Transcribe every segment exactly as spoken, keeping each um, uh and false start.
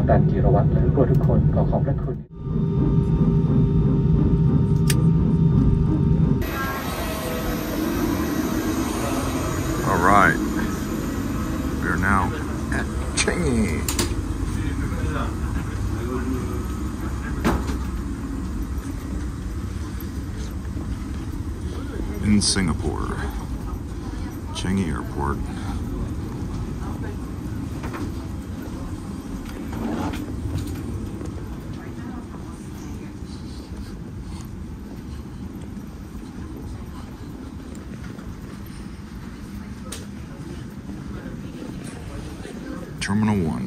กัปตันจิรวัตรและทุกคนทุกคนขอขอบพระคุณ All right, we are now at Changi. In Singapore, Changi Airport. Terminal one.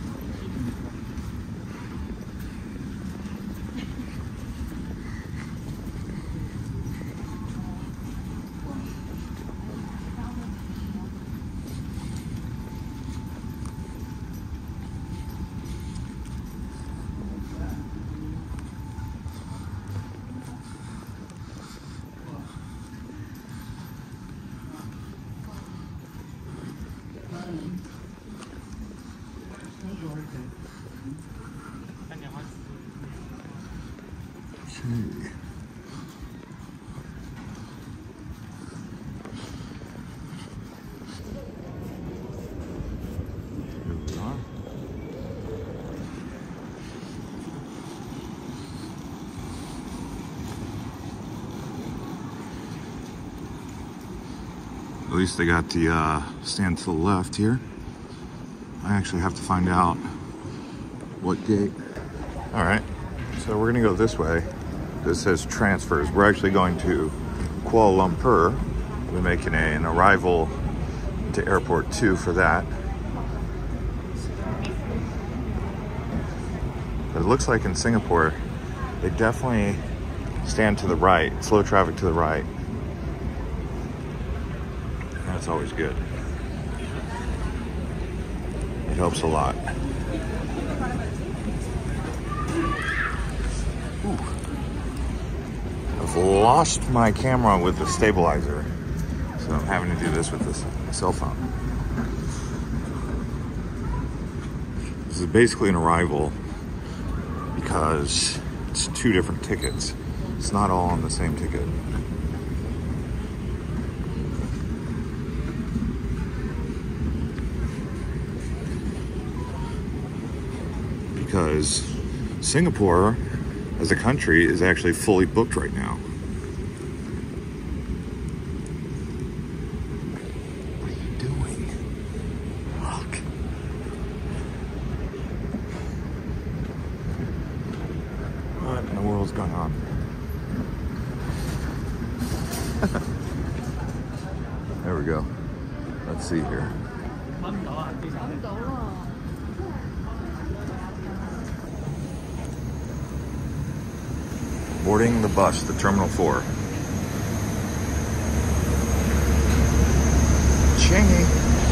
Okay. Here we are. At least they got the uh, stand to the left here. I actually have to find out what gate. All right, so we're gonna go this way. This says transfers. We're actually going to Kuala Lumpur. We're making a, an arrival to airport two for that. But it looks like in Singapore, they definitely stand to the right, slow traffic to the right. That's always good. It helps a lot. Ooh. I've lost my camera with the stabilizer, so I'm having to do this with this cell phone. This is basically an arrival because it's two different tickets. It's not all on the same ticket. Because Singapore as a country is actually fully booked right now. What are you doing? Look. What in the world's going on? There we go. Let's see here. Boarding the bus to Terminal four. Changi.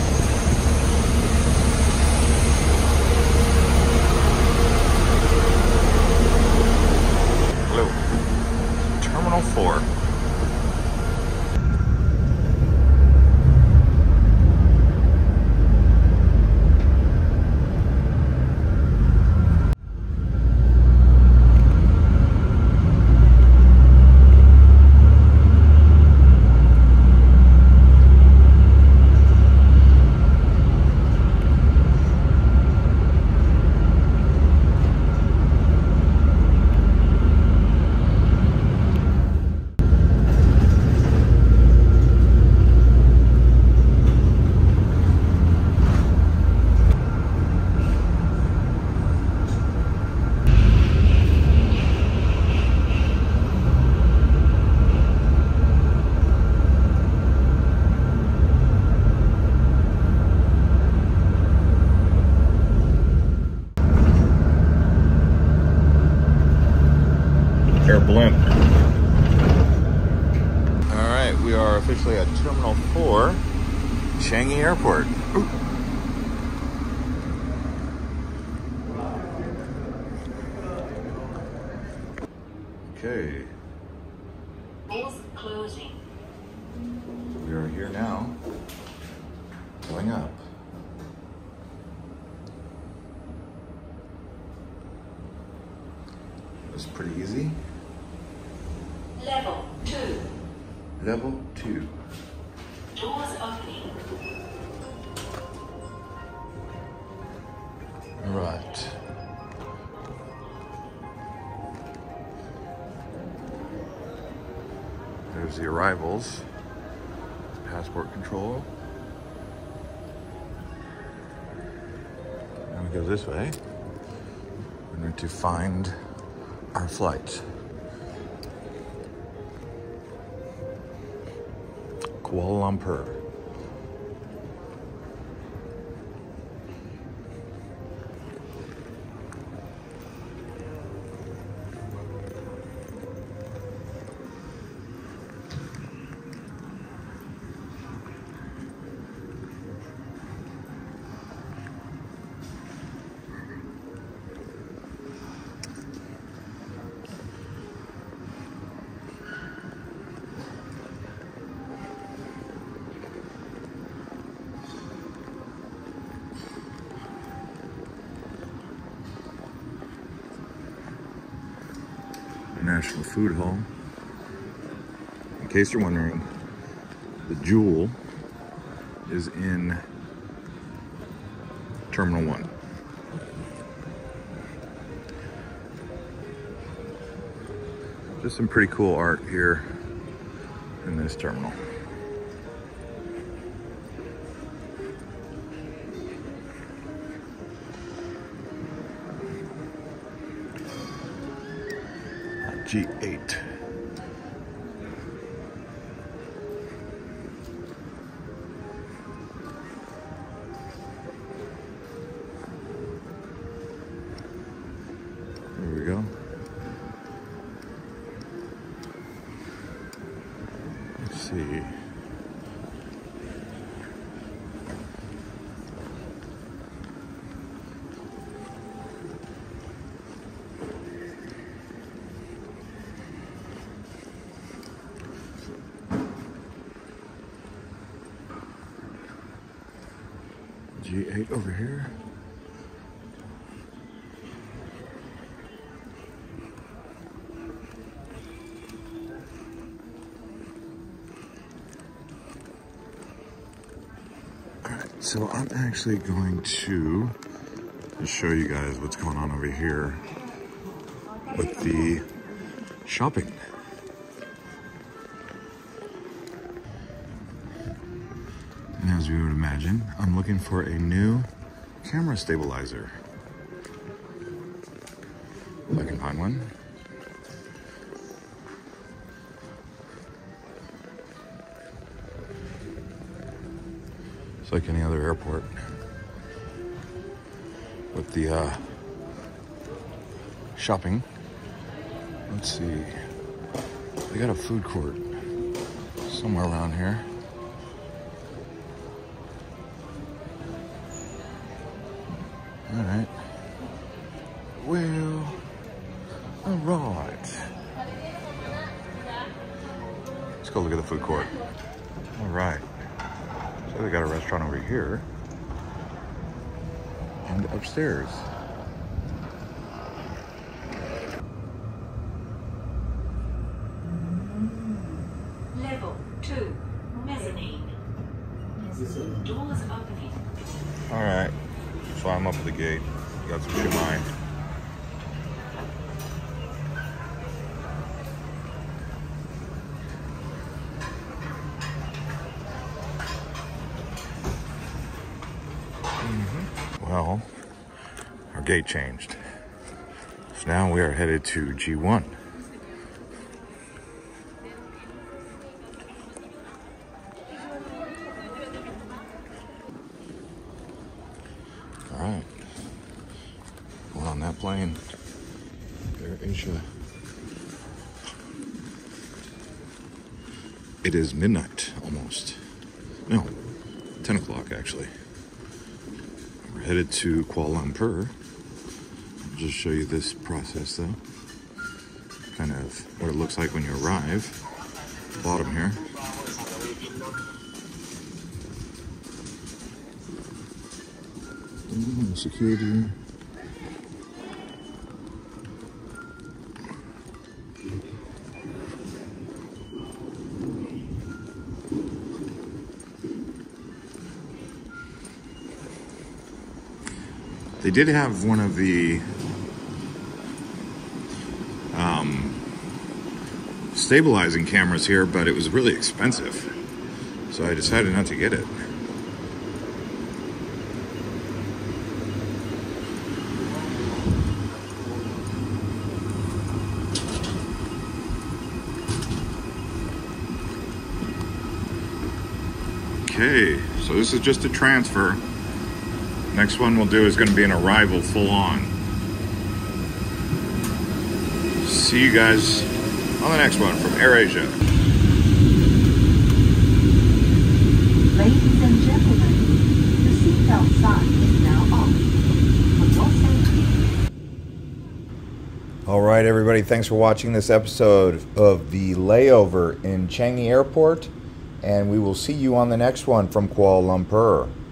Hello. Terminal four. Blimp. All right, we are officially at Terminal four, Changi Airport. Ooh. Okay. Closing. We are here now, going up. Level two. Doors opening. Right. There's the arrivals. Passport control. Now we go this way. We're going to find our flight. Kuala Lumpur. National Food Hall. In case you're wondering, the Jewel is in Terminal one. Just some pretty cool art here in this terminal. G eight. There we go. Let's see. G eight over here. All right, so I'm actually going to show you guys what's going on over here with the shopping. And as you would imagine, I'm looking for a new camera stabilizer. If I can find one. It's like any other airport with the uh, shopping. Let's see. They got a food court somewhere around here. All right. Well, all right. Let's go look at the food court. All right. So they got a restaurant over here and upstairs. Level two, mezzanine. Doors opening. All right. So I'm up at the gate. Got some shumai. Mm-hmm. Well, our gate changed. So now we are headed to G one. All right. Going on that plane. Air Asia. It is midnight almost. No, ten o'clock actually. We're headed to Kuala Lumpur. I'll just show you this process though. Kind of what it looks like when you arrive. Bottom here. Mm, security. They did have one of the um, stabilizing cameras here, but it was really expensive. So I decided not to get it. Okay, so this is just a transfer. Next one we'll do is going to be an arrival full on. See you guys on the next one from AirAsia. Ladies and gentlemen, the seatbelt sign is now off. For your safety. All right, everybody, thanks for watching this episode of the Layover in Changi Airport, and we will see you on the next one from Kuala Lumpur.